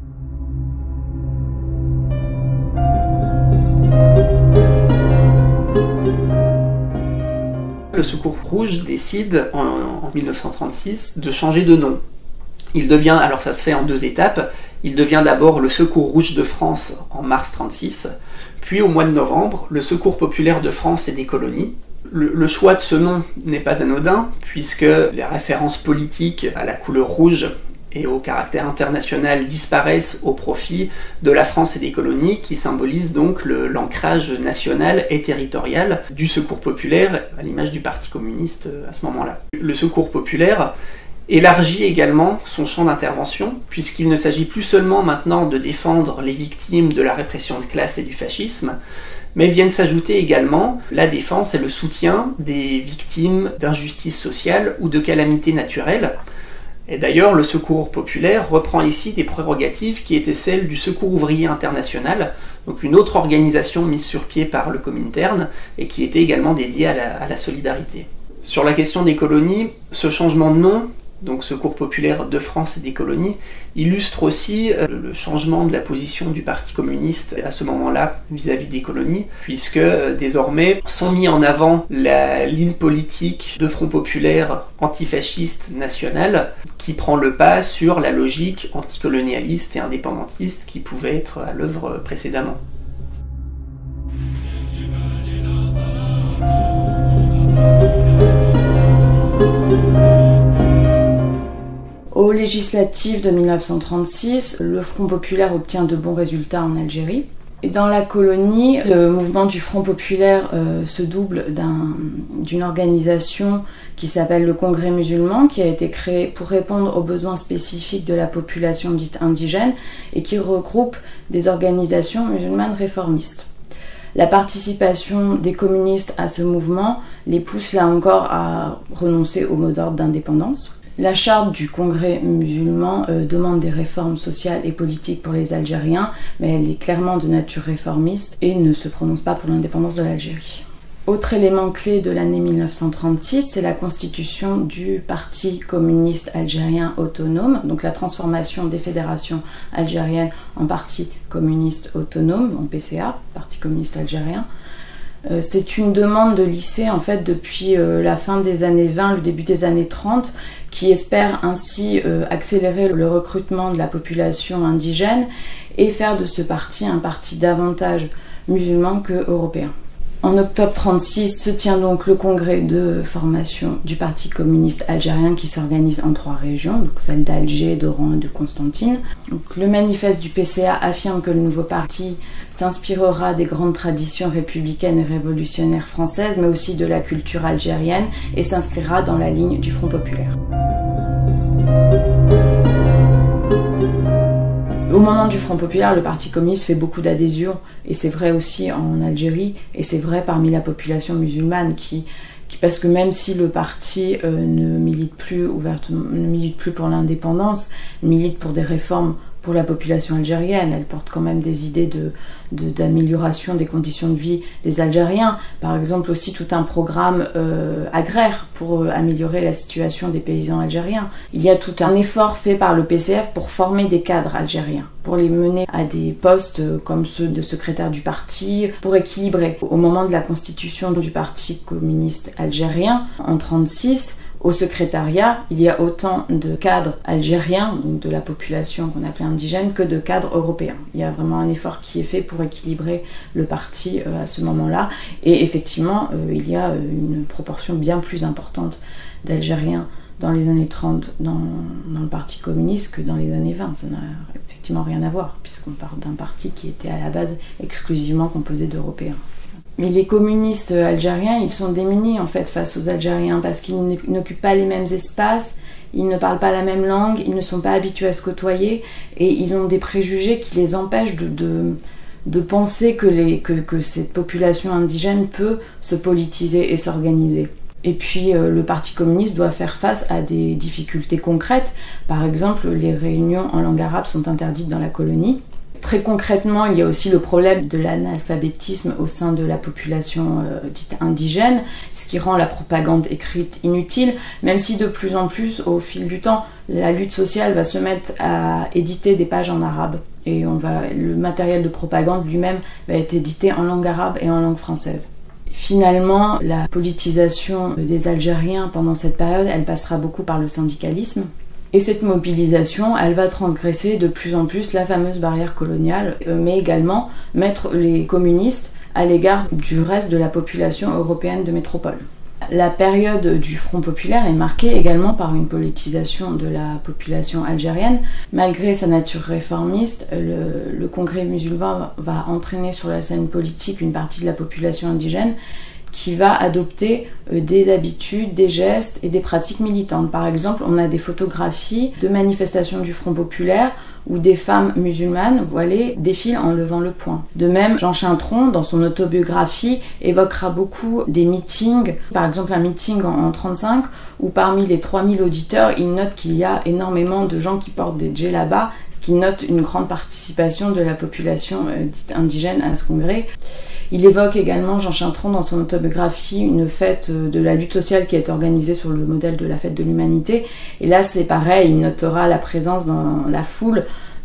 S9: Le Secours Rouge décide en 1936 de changer de nom. Il devient, alors ça se fait en 2 étapes, il devient d'abord le Secours Rouge de France en mars 1936, puis au mois de novembre, le Secours Populaire de France et des Colonies. Le choix de ce nom n'est pas anodin, puisque les références politiques à la couleur rouge et au caractère international disparaissent au profit de la France et des colonies, qui symbolisent donc l'ancrage national et territorial du Secours populaire, à l'image du Parti communiste à ce moment-là. Le Secours populaire élargit également son champ d'intervention, puisqu'il ne s'agit plus seulement maintenant de défendre les victimes de la répression de classe et du fascisme, mais viennent s'ajouter également la défense et le soutien des victimes d'injustice sociale ou de calamités naturelles. Et d'ailleurs, le Secours populaire reprend ici des prérogatives qui étaient celles du Secours ouvrier international, donc une autre organisation mise sur pied par le Comintern et qui était également dédiée à la solidarité. Sur la question des colonies, ce changement de nom, donc Secours populaire de France et des colonies, illustre aussi le changement de la position du Parti communiste à ce moment-là vis-à-vis des colonies, puisque désormais sont mis en avant la ligne politique de Front populaire antifasciste national qui prend le pas sur la logique anticolonialiste et indépendantiste qui pouvait être à l'œuvre précédemment.
S4: Aux législatives de 1936, le Front populaire obtient de bons résultats en Algérie. Et dans la colonie, le mouvement du Front populaire se double d'une organisation qui s'appelle le Congrès musulman, qui a été créé pour répondre aux besoins spécifiques de la population dite indigène et qui regroupe des organisations musulmanes réformistes. La participation des communistes à ce mouvement les pousse là encore à renoncer au mot d'ordre d'indépendance. La charte du Congrès musulman demande des réformes sociales et politiques pour les Algériens, mais elle est clairement de nature réformiste et ne se prononce pas pour l'indépendance de l'Algérie. Autre élément clé de l'année 1936, c'est la constitution du Parti communiste algérien autonome, donc la transformation des fédérations algériennes en Parti communiste autonome, en PCA, Parti communiste algérien. C'est une demande de lycée en fait depuis la fin des années 20, le début des années 30, qui espère ainsi accélérer le recrutement de la population indigène et faire de ce parti un parti davantage musulman que européen. En octobre 1936 se tient donc le congrès de formation du Parti communiste algérien qui s'organise en 3 régions, donc celle d'Alger, d'Oran et de Constantine. Donc, le manifeste du PCA affirme que le nouveau parti s'inspirera des grandes traditions républicaines et révolutionnaires françaises, mais aussi de la culture algérienne et s'inscrira dans la ligne du Front populaire. Au moment du Front populaire, le Parti communiste fait beaucoup d'adhésions, et c'est vrai aussi en Algérie, et c'est vrai parmi la population musulmane parce que même si le parti ne milite plus ouvertement, ne milite plus pour l'indépendance, milite pour des réformes pour la population algérienne, elle porte quand même des idées d'amélioration des conditions de vie des Algériens. Par exemple aussi tout un programme agraire pour améliorer la situation des paysans algériens. Il y a tout un effort fait par le PCF pour former des cadres algériens, pour les mener à des postes comme ceux de secrétaire du parti, pour équilibrer. Au moment de la constitution du Parti communiste algérien, en 1936, Au secrétariat, il y a autant de cadres algériens, donc de la population qu'on appelait indigène, que de cadres européens. Il y a vraiment un effort qui est fait pour équilibrer le parti à ce moment-là. Et effectivement, il y a une proportion bien plus importante d'Algériens dans les années 30 dans le Parti communiste que dans les années 20. Ça n'a effectivement rien à voir, puisqu'on parle d'un parti qui était à la base exclusivement composé d'Européens. Mais les communistes algériens, ils sont démunis en fait face aux Algériens parce qu'ils n'occupent pas les mêmes espaces, ils ne parlent pas la même langue, ils ne sont pas habitués à se côtoyer et ils ont des préjugés qui les empêchent de penser que cette population indigène peut se politiser et s'organiser. Et puis le Parti communiste doit faire face à des difficultés concrètes. Par exemple, les réunions en langue arabe sont interdites dans la colonie. Très concrètement, il y a aussi le problème de l'analphabétisme au sein de la population dite indigène, ce qui rend la propagande écrite inutile, même si de plus en plus, au fil du temps, la lutte sociale va se mettre à éditer des pages en arabe. Et le matériel de propagande lui-même va être édité en langue arabe et en langue française. Finalement, la politisation des Algériens pendant cette période, elle passera beaucoup par le syndicalisme. Et cette mobilisation, elle va transgresser de plus en plus la fameuse barrière coloniale, mais également mettre les communistes à l'égard du reste de la population européenne de métropole. La période du Front populaire est marquée également par une politisation de la population algérienne. Malgré sa nature réformiste, le Congrès musulman va entraîner sur la scène politique une partie de la population indigène qui va adopter des habitudes, des gestes et des pratiques militantes. Par exemple, on a des photographies de manifestations du Front populaire où des femmes musulmanes voilées défilent en levant le poing. De même, Jean Chintron, dans son autobiographie, évoquera beaucoup des meetings, par exemple un meeting en 1935, où parmi les 3000 auditeurs, il note qu'il y a énormément de gens qui portent des djellabas, ce qui note une grande participation de la population dite indigène à ce congrès. Il évoque également, Jean Chintron, dans son autobiographie, une fête de la lutte sociale qui a été organisée sur le modèle de la fête de l'humanité. Et là, c'est pareil, il notera la présence dans la foule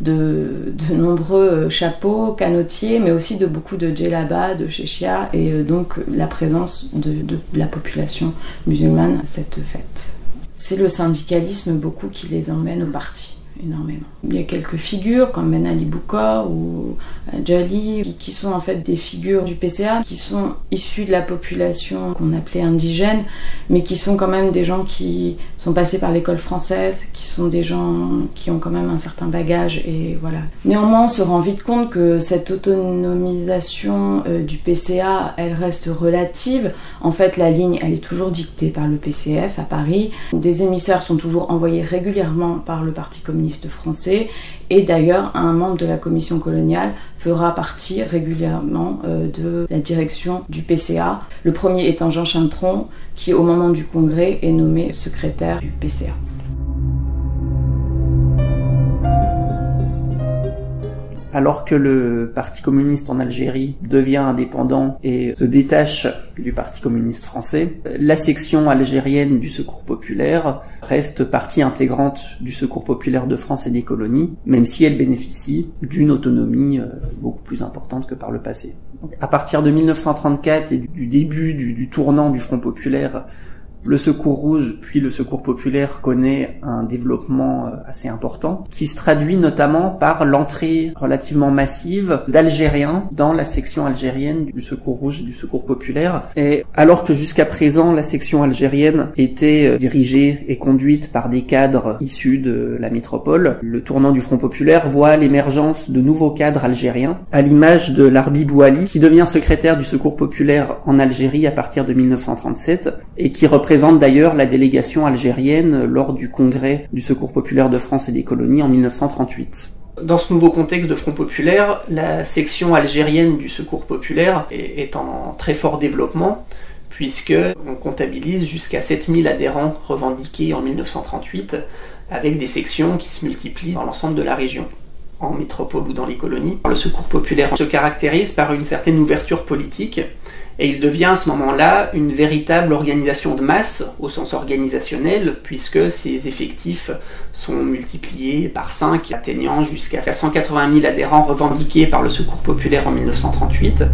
S4: de nombreux chapeaux, canotiers, mais aussi de beaucoup de djellabas, de chéchia, et donc la présence de la population musulmane à cette fête. C'est le syndicalisme beaucoup qui les emmène au parti. Énormément. Il y a quelques figures comme Ben Ali Boukor ou Djali qui sont en fait des figures du PCA qui sont issus de la population qu'on appelait indigène, mais qui sont quand même des gens qui sont passés par l'école française, qui sont des gens qui ont quand même un certain bagage et voilà. Néanmoins, on se rend vite compte que cette autonomisation du PCA, elle reste relative. En fait, la ligne, elle est toujours dictée par le PCF à Paris. Des émissaires sont toujours envoyés régulièrement par le Parti communiste français et d'ailleurs un membre de la commission coloniale fera partie régulièrement de la direction du PCA. Le premier étant Jean Chintron qui au moment du congrès est nommé secrétaire du PCA.
S8: Alors que le Parti communiste en Algérie devient indépendant et se détache du Parti communiste français, la section algérienne du Secours populaire reste partie intégrante du Secours populaire de France et des colonies, même si elle bénéficie d'une autonomie beaucoup plus importante que par le passé. Donc, à partir de 1934 et du début du tournant du Front populaire, le Secours rouge, puis le Secours populaire connaît un développement assez important, qui se traduit notamment par l'entrée relativement massive d'Algériens dans la section algérienne du Secours rouge et du Secours populaire. Et alors que jusqu'à présent, la section algérienne était dirigée et conduite par des cadres issus de la métropole, le tournant du Front populaire voit l'émergence de nouveaux cadres algériens, à l'image de Larbi Bouali, qui devient secrétaire du Secours populaire en Algérie à partir de 1937, et qui représente d'ailleurs la délégation algérienne lors du congrès du Secours populaire de France et des colonies en 1938.
S9: Dans ce nouveau contexte de Front populaire, la section algérienne du Secours populaire est en très fort développement, puisque on comptabilise jusqu'à 7000 adhérents revendiqués en 1938, avec des sections qui se multiplient dans l'ensemble de la région, en métropole ou dans les colonies. Le Secours populaire se caractérise par une certaine ouverture politique, et il devient à ce moment-là une véritable organisation de masse au sens organisationnel, puisque ses effectifs sont multipliés par 5, atteignant jusqu'à 180 000 adhérents revendiqués par le Secours populaire en 1938.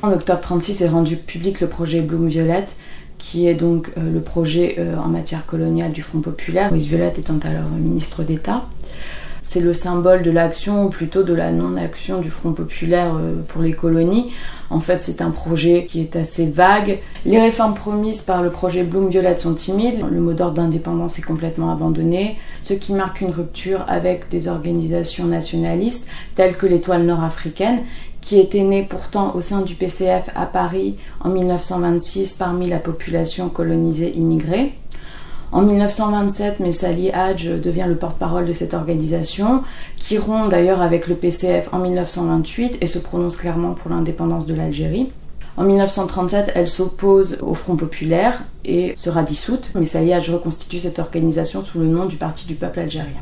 S4: En octobre 1936 est rendu public le projet Blum-Violette, qui est donc le projet en matière coloniale du Front populaire, Maurice Violette étant alors ministre d'État. C'est le symbole de l'action, ou plutôt de la non-action du Front populaire pour les colonies. En fait, c'est un projet qui est assez vague. Les réformes promises par le projet Blum-Violette sont timides. Le mot d'ordre d'indépendance est complètement abandonné, ce qui marque une rupture avec des organisations nationalistes telles que l'Étoile nord-africaine, qui était née pourtant au sein du PCF à Paris en 1926 parmi la population colonisée immigrée. En 1927, Messali Hadj devient le porte-parole de cette organisation, qui rompt d'ailleurs avec le PCF en 1928 et se prononce clairement pour l'indépendance de l'Algérie. En 1937, elle s'oppose au Front populaire et sera dissoute. Messali Hadj reconstitue cette organisation sous le nom du Parti du peuple algérien.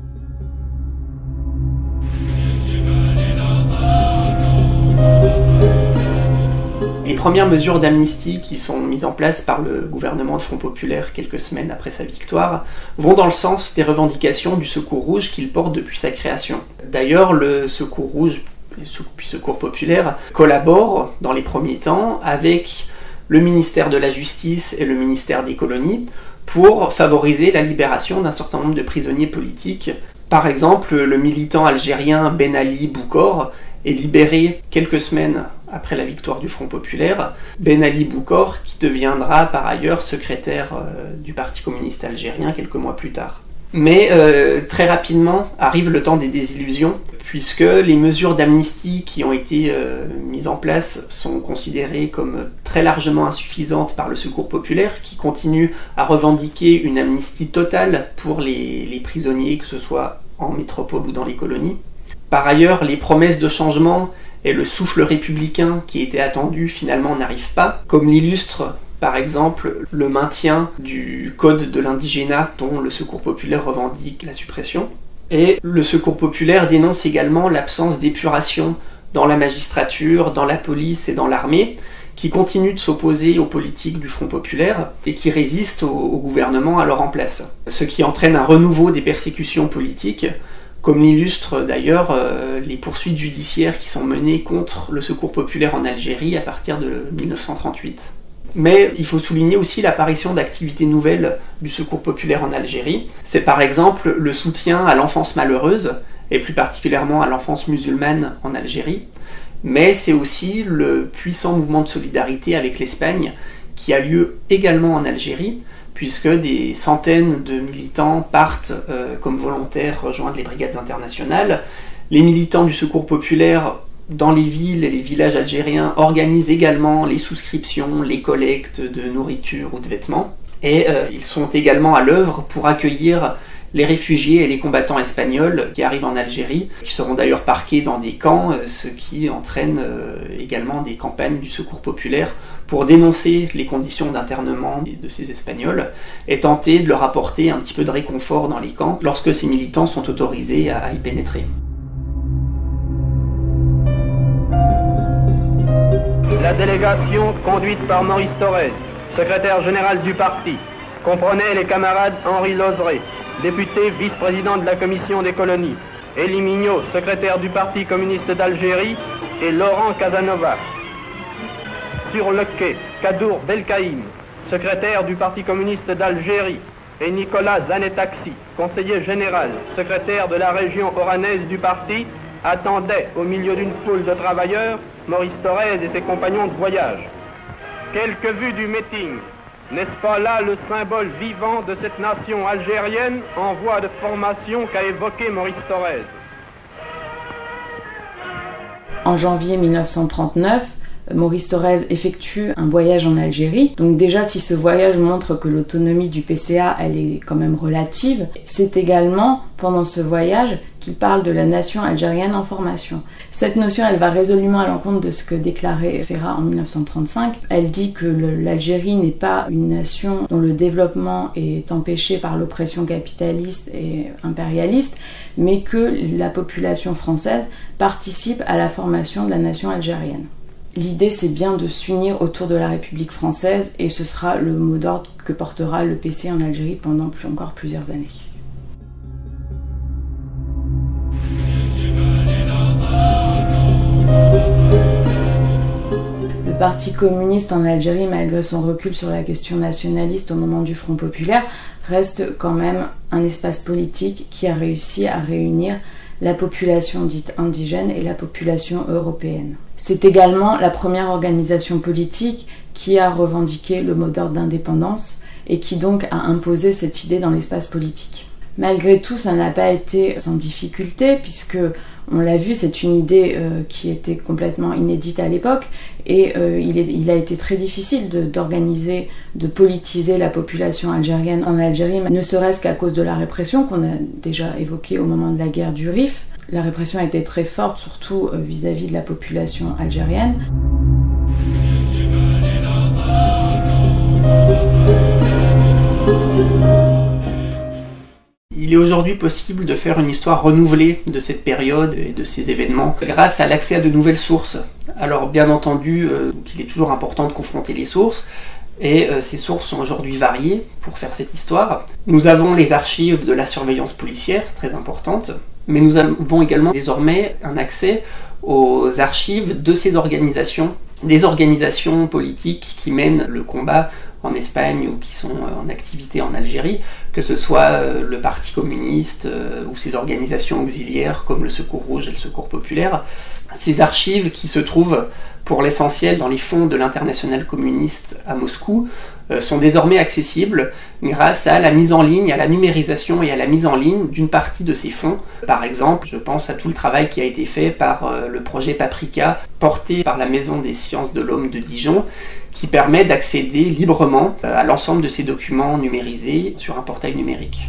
S9: Les premières mesures d'amnistie qui sont mises en place par le gouvernement de Front populaire quelques semaines après sa victoire vont dans le sens des revendications du Secours rouge qu'il porte depuis sa création. D'ailleurs, le Secours rouge, puis Secours populaire, collabore dans les premiers temps avec le ministère de la Justice et le ministère des Colonies pour favoriser la libération d'un certain nombre de prisonniers politiques. Par exemple, le militant algérien Ben Ali Boukor est libéré quelques semaines après la victoire du Front populaire. Ben Ali Boukor, qui deviendra par ailleurs secrétaire du Parti communiste algérien quelques mois plus tard. Mais très rapidement arrive le temps des désillusions, puisque les mesures d'amnistie qui ont été mises en place sont considérées comme très largement insuffisantes par le Secours populaire, qui continue à revendiquer une amnistie totale pour les prisonniers, que ce soit en métropole ou dans les colonies. Par ailleurs, les promesses de changement et le souffle républicain qui était attendu finalement n'arrivent pas, comme l'illustre par exemple le maintien du code de l'indigénat dont le Secours populaire revendique la suppression. Et le Secours populaire dénonce également l'absence d'épuration dans la magistrature, dans la police et dans l'armée, qui continuent de s'opposer aux politiques du Front populaire et qui résistent au gouvernement alors en place. Ce qui entraîne un renouveau des persécutions politiques, comme l'illustrent d'ailleurs les poursuites judiciaires qui sont menées contre le Secours populaire en Algérie à partir de 1938. Mais il faut souligner aussi l'apparition d'activités nouvelles du Secours populaire en Algérie. C'est par exemple le soutien à l'enfance malheureuse, et plus particulièrement à l'enfance musulmane en Algérie, mais c'est aussi le puissant mouvement de solidarité avec l'Espagne qui a lieu également en Algérie, puisque des centaines de militants partent comme volontaires rejoindre les brigades internationales. Les militants du Secours populaire dans les villes et les villages algériens organisent également les souscriptions, les collectes de nourriture ou de vêtements, et ils sont également à l'œuvre pour accueillir les réfugiés et les combattants espagnols qui arrivent en Algérie, qui seront d'ailleurs parqués dans des camps, ce qui entraîne également des campagnes du Secours populaire pour dénoncer les conditions d'internement de ces Espagnols et tenter de leur apporter un petit peu de réconfort dans les camps lorsque ces militants sont autorisés à y pénétrer.
S11: La délégation conduite par Maurice Thorez, secrétaire général du parti, comprenait les camarades Henri Lozeret, député vice-président de la commission des colonies, Elie Mignot, secrétaire du Parti communiste d'Algérie, et Laurent Casanova. Sur le quai, Kadour Belkaïm, secrétaire du Parti communiste d'Algérie, et Nicolas Zanetaxi, conseiller général, secrétaire de la région oranaise du parti, attendaient au milieu d'une foule de travailleurs Maurice Thorez et ses compagnons de voyage. Quelques vues du meeting. N'est-ce pas là le symbole vivant de cette nation algérienne en voie de formation qu'a évoqué Maurice Thorez?
S4: En janvier 1939, Maurice Thorez effectue un voyage en Algérie. Donc déjà, si ce voyage montre que l'autonomie du PCA, elle est quand même relative, c'est également pendant ce voyage qu'il parle de la nation algérienne en formation. Cette notion, elle va résolument à l'encontre de ce que déclarait Ferrat en 1935. Elle dit que l'Algérie n'est pas une nation dont le développement est empêché par l'oppression capitaliste et impérialiste, mais que la population française participe à la formation de la nation algérienne. L'idée, c'est bien de s'unir autour de la République française et ce sera le mot d'ordre que portera le PC en Algérie pendant encore plusieurs années. Parti communiste en Algérie, malgré son recul sur la question nationaliste au moment du Front populaire, reste quand même un espace politique qui a réussi à réunir la population dite indigène et la population européenne. C'est également la première organisation politique qui a revendiqué le mot d'ordre d'indépendance et qui donc a imposé cette idée dans l'espace politique. Malgré tout, ça n'a pas été sans difficulté, puisque, on l'a vu, c'est une idée qui était complètement inédite à l'époque, et il a été très difficile d'organiser, de politiser la population algérienne en Algérie, ne serait-ce qu'à cause de la répression qu'on a déjà évoquée au moment de la guerre du Rif. La répression a été très forte, surtout vis-à-vis de la population algérienne.
S9: Il est aujourd'hui possible de faire une histoire renouvelée de cette période et de ces événements grâce à l'accès à de nouvelles sources. Alors bien entendu, il est toujours important de confronter les sources, et ces sources sont aujourd'hui variées pour faire cette histoire. Nous avons les archives de la surveillance policière, très importantes, mais nous avons également désormais un accès aux archives de ces organisations, des organisations politiques qui mènent le combat en Espagne ou qui sont en activité en Algérie, que ce soit le Parti communiste ou ses organisations auxiliaires comme le Secours Rouge et le Secours Populaire. Ces archives qui se trouvent pour l'essentiel dans les fonds de l'Internationale communiste à Moscou sont désormais accessibles grâce à la mise en ligne, à la numérisation et à la mise en ligne d'une partie de ces fonds. Par exemple, je pense à tout le travail qui a été fait par le projet Paprika, porté par la Maison des sciences de l'homme de Dijon, qui permet d'accéder librement à l'ensemble de ces documents numérisés sur un portail numérique.